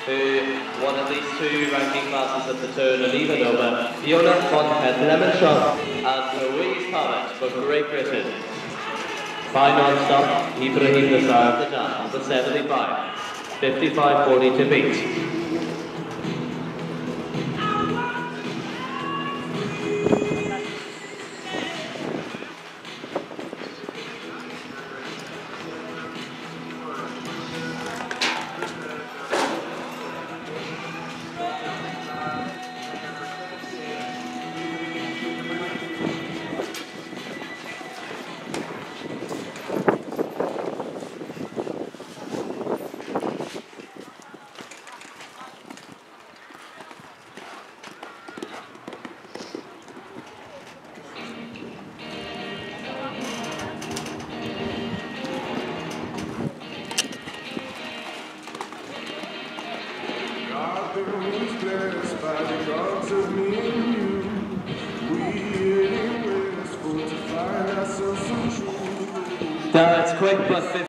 who won at least 2 ranking classes at the turn and even over Fiona von Lemmenschov and Louise Parrott for Great Britain. Final stop, Ibrahim Nassar of the jump, number 75, 55.40 to beat. That's quick, but